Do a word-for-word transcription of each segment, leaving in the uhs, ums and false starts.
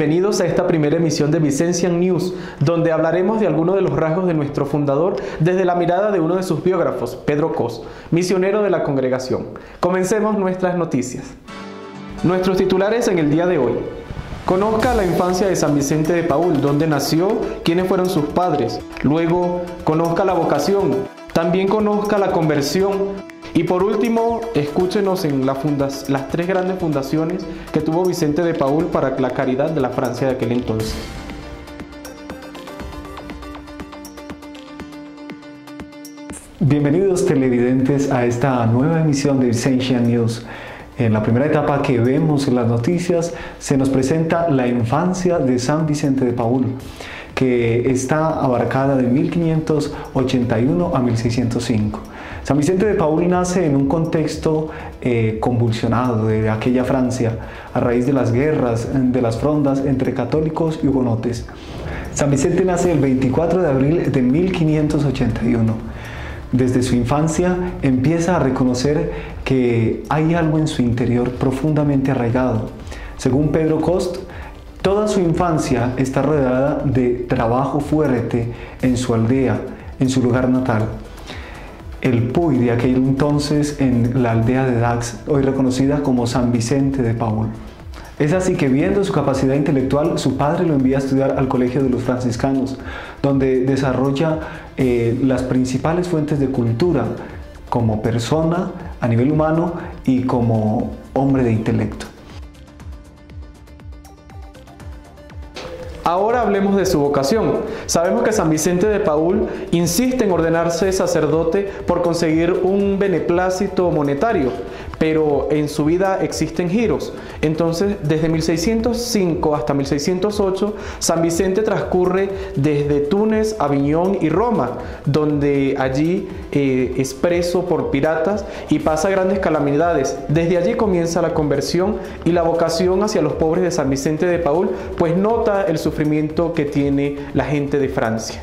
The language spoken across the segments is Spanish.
bienvenidos a esta primera emisión de Vicencian News, donde hablaremos de algunos de los rasgos de nuestro fundador desde la mirada de uno de sus biógrafos, Pedro Cos, misionero de la congregación. Comencemos nuestras noticias. Nuestros titulares en el día de hoy. Conozca la infancia de San Vicente de Paúl, dónde nació, quiénes fueron sus padres. Luego, conozca la vocación. También conozca la conversión. Y por último, escúchenos en la fundas, las tres grandes fundaciones que tuvo Vicente de Paúl para la caridad de la Francia de aquel entonces. Bienvenidos televidentes a esta nueva emisión de Vicencian News. En la primera etapa que vemos en las noticias se nos presenta la infancia de San Vicente de Paúl, que está abarcada de mil quinientos ochenta y uno a mil seiscientos cinco. San Vicente de Paúl nace en un contexto eh, convulsionado de aquella Francia, a raíz de las guerras, de las frondas entre católicos y hugonotes. San Vicente nace el veinticuatro de abril de mil quinientos ochenta y uno. Desde su infancia empieza a reconocer que hay algo en su interior profundamente arraigado. Según Pedro Cos, toda su infancia está rodeada de trabajo fuerte en su aldea, en su lugar natal. El Puy de aquel entonces en la aldea de Dax, hoy reconocida como San Vicente de Paúl. Es así que, viendo su capacidad intelectual, su padre lo envía a estudiar al Colegio de los Franciscanos, donde desarrolla eh, las principales fuentes de cultura como persona a nivel humano y como hombre de intelecto. Ahora hablemos de su vocación. Sabemos que San Vicente de Paúl insiste en ordenarse sacerdote por conseguir un beneplácito monetario, pero en su vida existen giros. Entonces, desde mil seiscientos cinco hasta mil seiscientos ocho, San Vicente transcurre desde Túnez, Aviñón y Roma, donde allí eh, es preso por piratas y pasa grandes calamidades. Desde allí comienza la conversión y la vocación hacia los pobres de San Vicente de Paúl, pues nota el sufrimiento que tiene la gente de Francia.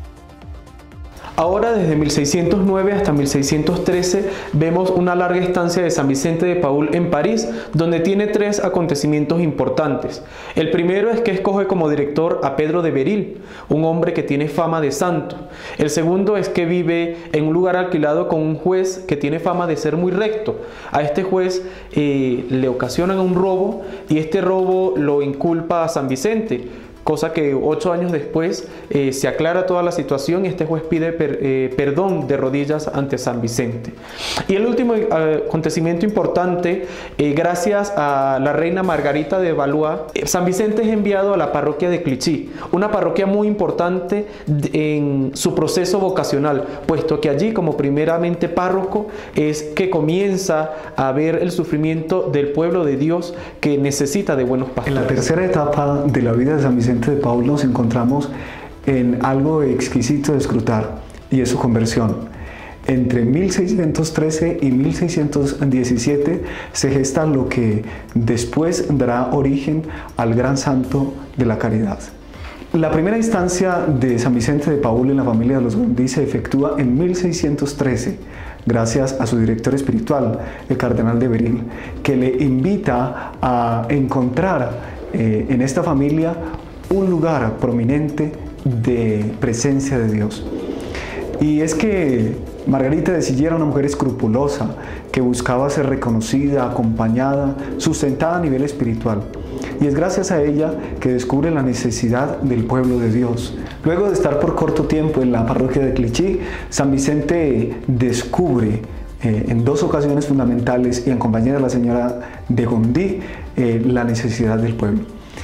Ahora, desde mil seiscientos nueve hasta mil seiscientos trece, vemos una larga estancia de San Vicente de Paúl en París, donde tiene tres acontecimientos importantes. El primero es que escoge como director a Pedro de Beril, un hombre que tiene fama de santo. El segundo es que vive en un lugar alquilado con un juez que tiene fama de ser muy recto. A este juez eh, le ocasionan un robo y este robo lo inculpa a San Vicente, cosa que ocho años después eh, se aclara toda la situación y este juez pide per, eh, perdón de rodillas ante San Vicente. Y el último eh, acontecimiento importante, eh, gracias a la reina Margarita de Valois, eh, San Vicente es enviado a la parroquia de Clichy, una parroquia muy importante en su proceso vocacional, puesto que allí, como primeramente párroco, es que comienza a ver el sufrimiento del pueblo de Dios que necesita de buenos pastores. En la tercera etapa de la vida de San Vicente de Paúl nos encontramos en algo exquisito de escrutar, y es su conversión. Entre mil seiscientos trece y mil seiscientos diecisiete se gesta lo que después dará origen al gran santo de la caridad. La primera instancia de San Vicente de Paúl en la familia de los Gondi se efectúa en mil seiscientos trece, gracias a su director espiritual, el cardenal de Beril, que le invita a encontrar eh, en esta familia un lugar prominente de presencia de Dios. Y es que Margarita de Silla era una mujer escrupulosa que buscaba ser reconocida, acompañada, sustentada a nivel espiritual. Y es gracias a ella que descubre la necesidad del pueblo de Dios. Luego de estar por corto tiempo en la parroquia de Clichy, San Vicente descubre eh, en dos ocasiones fundamentales y en compañía de la señora de Gondi eh, la necesidad del pueblo.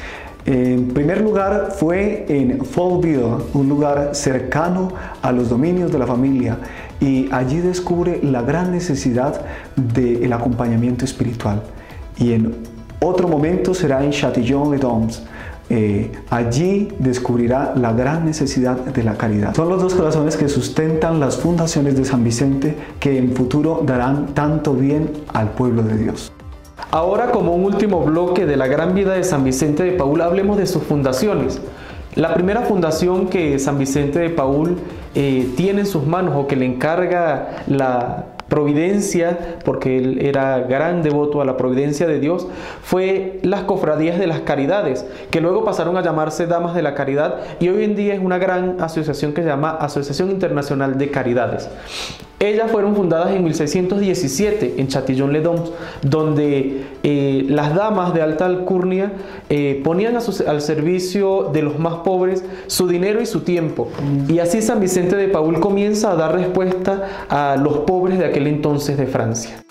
En primer lugar fue en Folleville, un lugar cercano a los dominios de la familia, y allí descubre la gran necesidad del acompañamiento espiritual. Y en otro momento será en Châtillon-les-Dombes. Eh, allí descubrirá la gran necesidad de la caridad. Son los dos corazones que sustentan las fundaciones de San Vicente, que en futuro darán tanto bien al pueblo de Dios. Ahora, como un último bloque de la gran vida de San Vicente de Paúl, hablemos de sus fundaciones. La primera fundación que San Vicente de Paúl eh, tiene en sus manos, o que le encarga la providencia, porque él era gran devoto a la providencia de Dios, fue las cofradías de las caridades, que luego pasaron a llamarse Damas de la Caridad, y hoy en día es una gran asociación que se llama Asociación Internacional de Caridades. Ellas fueron fundadas en mil seiscientos diecisiete en Chatillon-les-Dombes, donde eh, las damas de alta alcurnia eh, ponían a su, al servicio de los más pobres su dinero y su tiempo. Y así San Vicente de Paúl comienza a dar respuesta a los pobres de aquel entonces de Francia.